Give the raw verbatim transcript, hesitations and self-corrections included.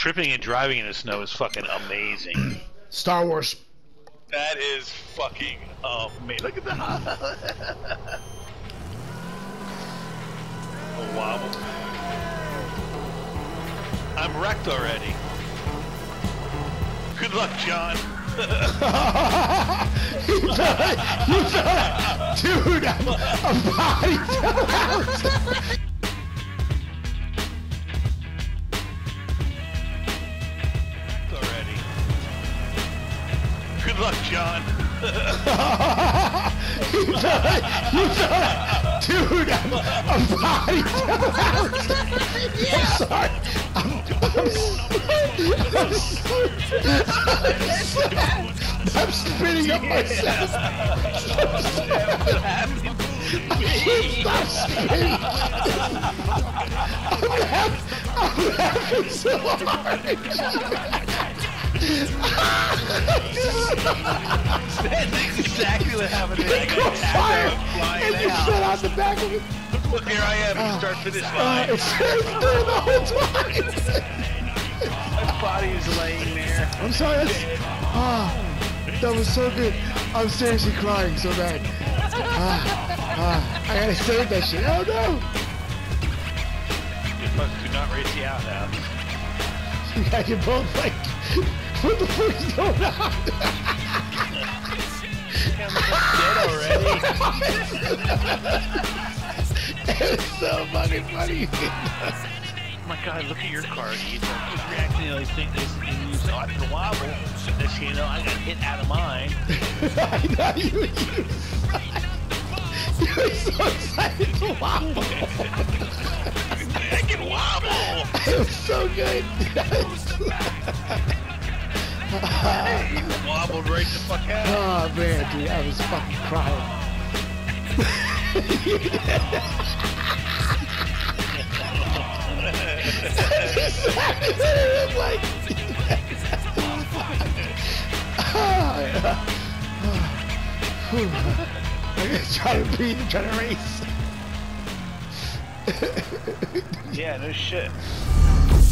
tripping and driving in the snow is fucking amazing. Star Wars. That is fucking amazing. Look at that. Oh, wobble. I'm wrecked already. Good luck, John. you thought, you thought, dude, I'm a body already. Good luck, John. you thought, you thought, dude, I'm a body I'm sorry. I'm, I'm, I'm, I'm spitting up myself. I can't stop spitting. I'm laughing, I'm laughing so hard. That's exactly what happened to me. It caught fire, and you fell out the back of it. Look, here I am. You start finish Uh, line. it's it's there the whole time. My body is laying there. I'm sorry. That's, ah, that was so good. I'm seriously crying so bad. Ah, ah, I gotta save that shit. Oh no! You fuck, do not race you out now. You guys are both like, what the fuck is going on? I'm dead already. It's so fucking funny. Oh my god, look at your car. He's just reacting to these things. And you say, I can wobble. Next thing you know, I got hit out of mine. I know you, you, you're so excited to wobble. I can wobble. It was so good. Hey, you wobbled right the fuck out. Oh man, dude, I was fucking crying. like, I'm gonna try to breathe and try to race. Yeah, no shit.